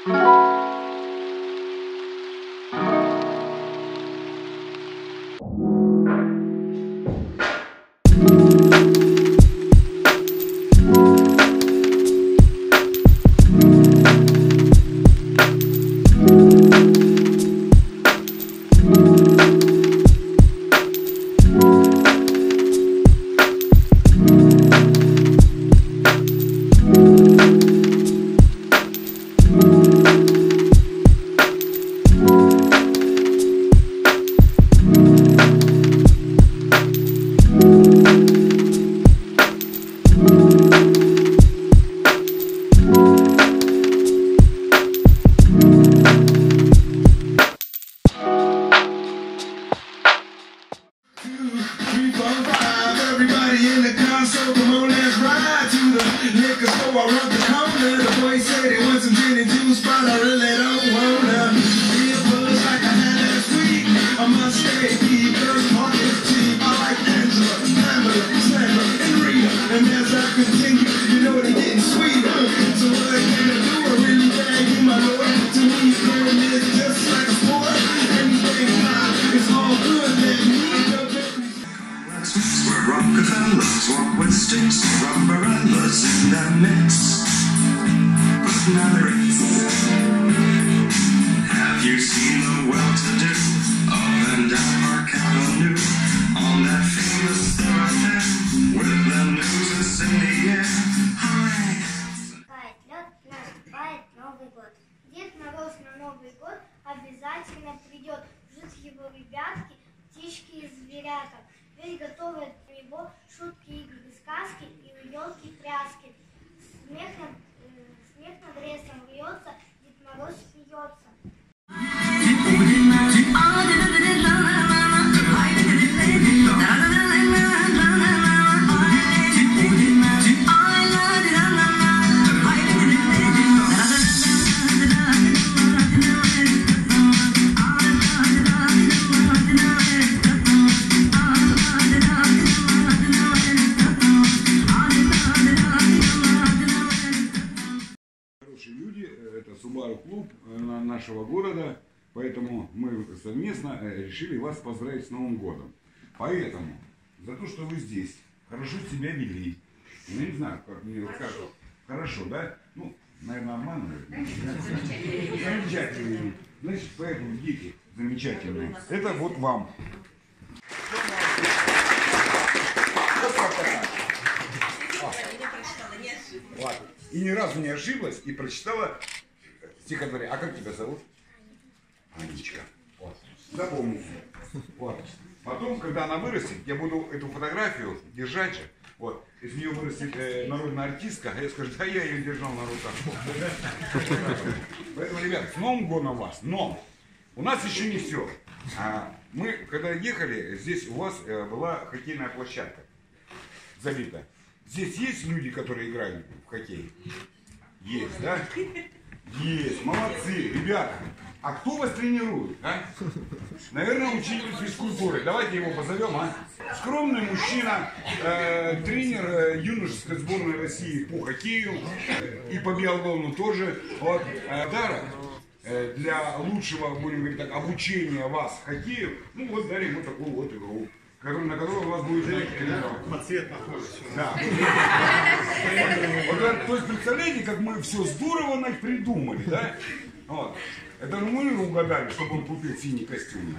Rockefellers walk with sticks, umbrellas in their mix. Have you seen the well-to-do up and down Park Avenue on that famous thoroughfare with the news in the air? Тает лед, наступает Новый год. Дед Мороз на Новый год обязательно придет. Ждут его ребятки, птички и зверята. Ведь готовят для него шутки, игры, сказки и елки пляски. Смех над лесом льется, Дед Мороз смеется. Это Subaru клуб нашего города, поэтому мы совместно решили вас поздравить с Новым годом. Поэтому, за то, что вы здесь хорошо себя вели, я не знаю, как мне расскажут. Хорошо, да? Ну, наверное, обманывают. Замечательные. Значит, поэтому дети замечательные. Это вот вам. Ладно. И ни разу не ошиблась и прочитала стихотворение. А как тебя зовут? Анечка. Вот. Запомните. Вот. Потом, когда она вырастет, я буду эту фотографию держать же. Вот. Из нее вырастет народная артистка, а я скажу, да я ее держал на руках. Поэтому, ребят, с Новым годом вас. Но у нас еще не все. Мы, когда ехали, здесь у вас была хоккейная площадка забита. Здесь есть люди, которые играют в хоккей? Есть, да? Есть, молодцы, ребята. А кто вас тренирует, а? Наверное, учитель физкультуры. Давайте его позовем, а? Скромный мужчина, тренер юношеской сборной России по хоккею и по биатлону тоже. Вот, Дара, для лучшего, будем говорить так, обучения вас хоккею, ну вот дали мы такую вот игру, на которую у вас будет цвет похож. Да. Вот, то есть представляете, как мы все здорово придумали, да? Вот. Это мы угадали, чтобы он купил синий костюм.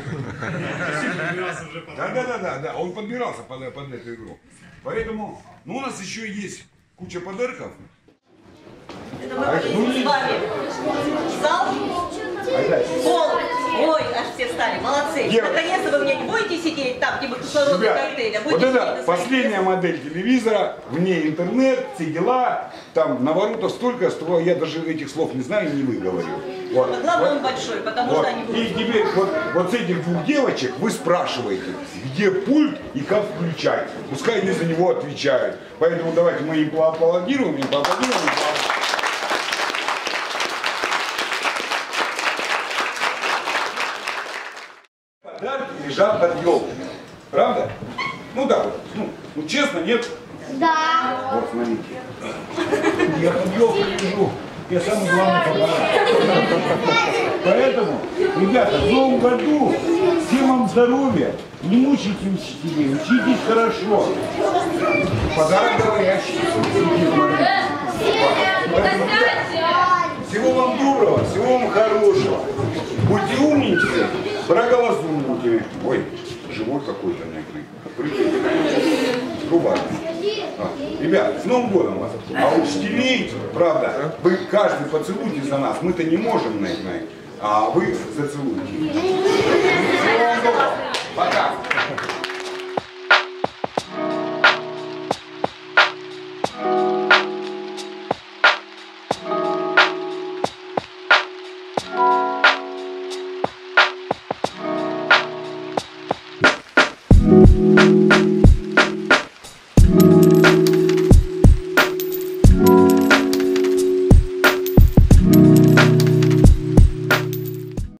Да. Он подбирался под эту игру. Поэтому, ну, у нас еще есть куча подарков. Это мы с вами. Зал. Пол. Ой, аж все встали, молодцы. Наконец-то вы меня не будете сидеть там, где кислородный коктейль, а будете вот это последняя модель телевизора, в ней интернет, все дела, там наворотов столько, что я даже этих слов не знаю и не выговорю. Вот. Но главное, он большой, потому что они будут. И теперь вот с этих двух девочек вы спрашиваете, где пульт и как включать. Пускай они за него отвечают. Поэтому давайте мы им поаплодируем, Подарки лежат под елкой. Правда? Ну да, вот, ну честно, нет? Да. Вот смотрите. Я под елкой лежу. я самый главный подарок. Поэтому, ребята, в новом году всем вам здоровья, не мучайте учителей, учитесь хорошо. Подарок говорящий. Поэтому, всего вам доброго, всего вам хорошего. Будьте умненькими, благоразумненькими. Ой, живот какой-то прикрытый. Труба. Ребят, с Новым годом вас. А учителей, правда, вы каждый поцелуйте за нас. Мы-то не можем на их, а вы зацелуйте. Всего вам доброго. Пока.